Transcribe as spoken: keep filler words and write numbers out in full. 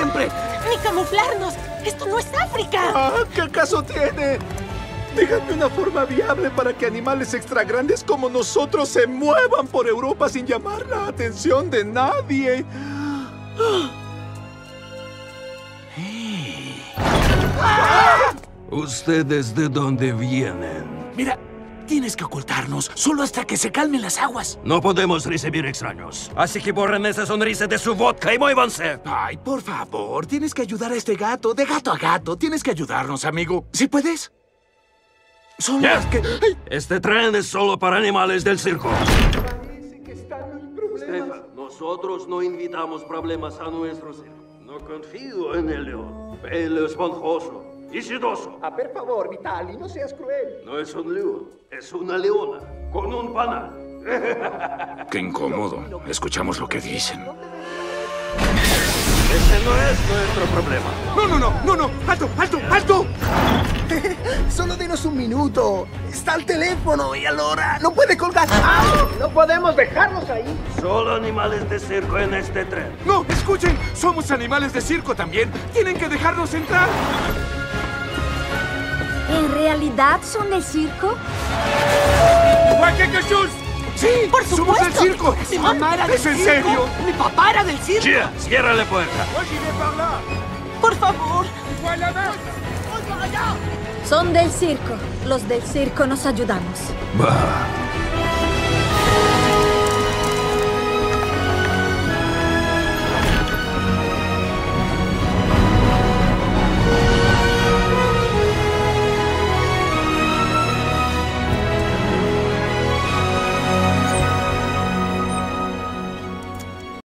siempre. Ni camuflarnos. Esto no es África. Ah, ¿qué caso tiene? Díganme una forma viable para que animales extra grandes como nosotros se muevan por Europa sin llamar la atención de nadie. ¿Ustedes de dónde vienen? Mira, tienes que ocultarnos solo hasta que se calmen las aguas. No podemos recibir extraños. Así que borren esa sonrisa de su vodka y muévanse. Ay, por favor, tienes que ayudar a este gato. De gato a gato, tienes que ayudarnos, amigo. ¿Sí puedes? Solo Ya. es que... Ay. Este tren es solo para animales del circo. Parece que están en problemas. Stefan, nosotros no invitamos problemas a nuestro circo. No confío en el león. Pelo esponjoso y sedoso. A ver, favor, Vitali, no seas cruel. No es un león, es una leona con un panal. Qué incómodo. Escuchamos lo que dicen. Ese no es nuestro problema. No, no, no, no, no. ¡Alto, alto, alto! Solo denos un minuto. Está al teléfono y Alora no puede colgar. ¡Ah! No podemos dejarlos ahí. Solo animales de circo en este tren. No, escuchen. Somos animales de circo también. Tienen que dejarnos entrar. ¿En realidad son del circo? ¡Sí! Por ¡Somos del supuesto. circo! Mi mamá era del ¿Es en circo. serio? Mi papá era del circo. Gia, cierra la puerta. Por favor. Son del circo. Los del circo nos ayudamos. Bah.